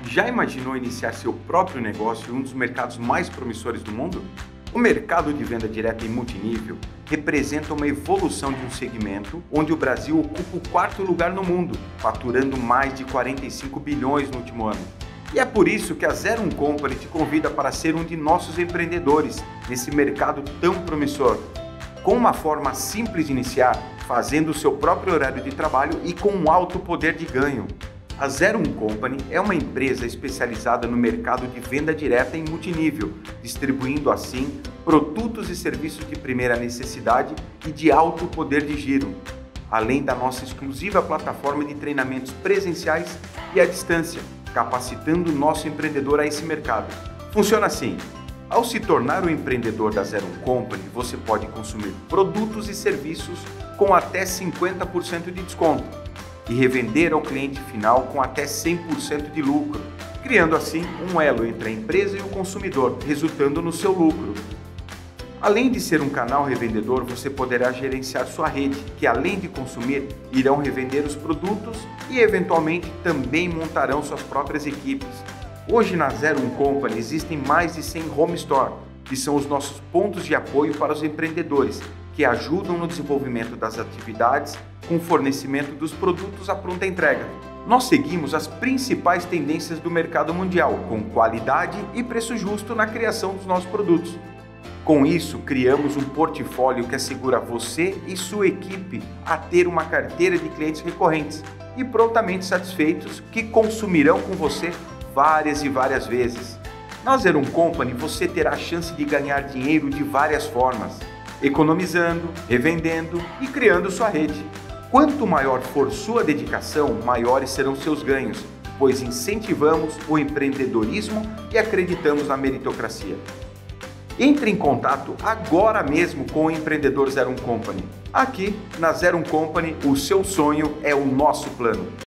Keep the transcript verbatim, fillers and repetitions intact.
Já imaginou iniciar seu próprio negócio em um dos mercados mais promissores do mundo? O mercado de venda direta em multinível representa uma evolução de um segmento onde o Brasil ocupa o quarto lugar no mundo, faturando mais de quarenta e cinco bilhões no último ano. E é por isso que a Zero um Company te convida para ser um de nossos empreendedores nesse mercado tão promissor. Com uma forma simples de iniciar, fazendo o seu próprio horário de trabalho e com um alto poder de ganho. A Zero um Company é uma empresa especializada no mercado de venda direta em multinível, distribuindo assim produtos e serviços de primeira necessidade e de alto poder de giro, além da nossa exclusiva plataforma de treinamentos presenciais e à distância, capacitando o nosso empreendedor a esse mercado. Funciona assim: ao se tornar o empreendedor da Zero um Company, você pode consumir produtos e serviços com até cinquenta por cento de desconto e revender ao cliente final com até cem por cento de lucro, criando assim um elo entre a empresa e o consumidor, resultando no seu lucro. Além de ser um canal revendedor, você poderá gerenciar sua rede, que além de consumir, irão revender os produtos e eventualmente também montarão suas próprias equipes. Hoje na Zero um Company existem mais de cem Home Store, que são os nossos pontos de apoio para os empreendedores, que ajudam no desenvolvimento das atividades com fornecimento dos produtos à pronta entrega. Nós seguimos as principais tendências do mercado mundial, com qualidade e preço justo na criação dos nossos produtos. Com isso, criamos um portfólio que assegura você e sua equipe a ter uma carteira de clientes recorrentes e prontamente satisfeitos que consumirão com você várias e várias vezes. Na Zero um Company você terá a chance de ganhar dinheiro de várias formas, economizando, revendendo e criando sua rede. Quanto maior for sua dedicação, maiores serão seus ganhos, pois incentivamos o empreendedorismo e acreditamos na meritocracia. Entre em contato agora mesmo com o Empreendedor Zero um Company. Aqui, na Zero um Company, o seu sonho é o nosso plano.